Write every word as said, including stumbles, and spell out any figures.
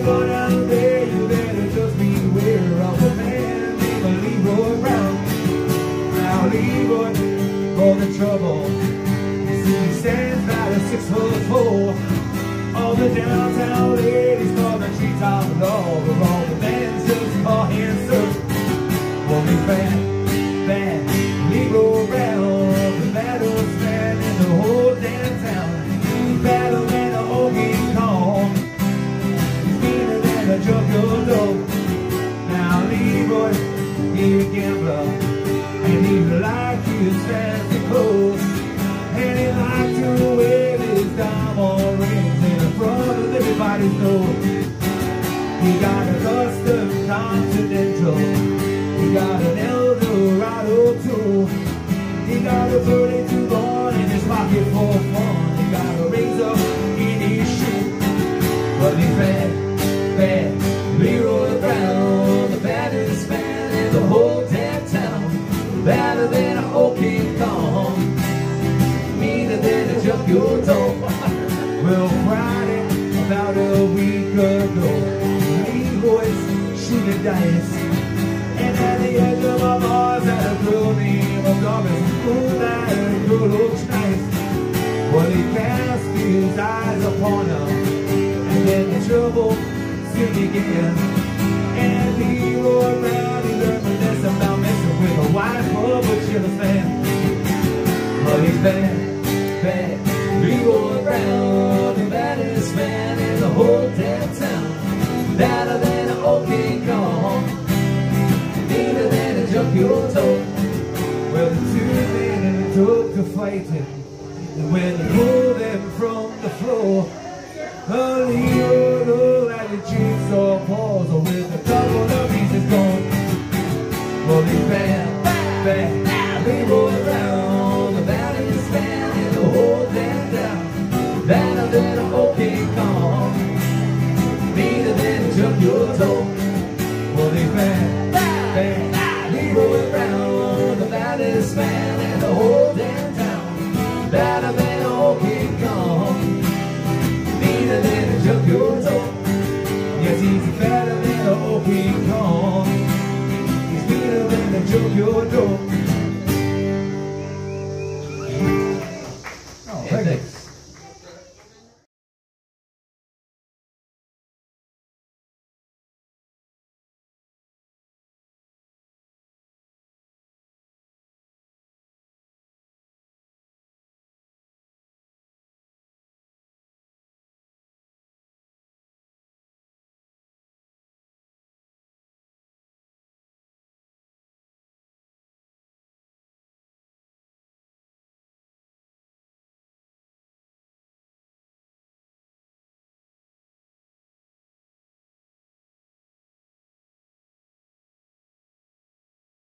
going out there, you better just beware of a man named Leroy Brown. Now Leroy, for the trouble, you see he stands about a six foot four. All the downtown ladies call the treetop love, all the bands just call him sir. Well, he's bad, bad, Leroy Brown, the baddest man in the whole damn town. Better than a Okie Kong, he's meaner than a junkyard dog. Now Leroy, he a gambler, and he liked his fancy clothes, and he liked to wear his diamond rings in front of everybody's nose. He got a custom Continental, he got an Eldorado too. He got a thirty-two gun in his pocket for fun. He got a razor in his shoe. But he's bad, bad, Leroy Brown, the baddest man in the whole damn town. Badder than an Okie Kong, meaner than a junkyard dog. Well, Friday, about a week ago, Leroy's shooting dice, and at the edge of my bars had a girl named Doris. Ooh, that girl looks nice. Well, he cast his eyes upon her, and then the trouble soon began. And Leroy Brown, he learned a lesson about messing with a wife of a jealous man. Well, he's bad, bad, Leroy Brown, the baddest man in the whole damn town. Badder than an Okie Kong, meaner than a junkyard dog. Well, the two men took to fighting, and when they pulled them from the floor, oh, Leroy looked like a jigsaw puzzle with a couple of pieces gone. Well, he's bad, bad, Leroy Brown, the baddest man in the whole damn town. Badder than an Okie Kong, meaner than a junkyard dog. Well, he's bad, bad, Leroy Brown, the baddest man in the whole damn town. Badder than an Okie Kong, meaner than a junkyard dog. Yes, he's better than an Okie Kong, he's meaner than a junkyard dog.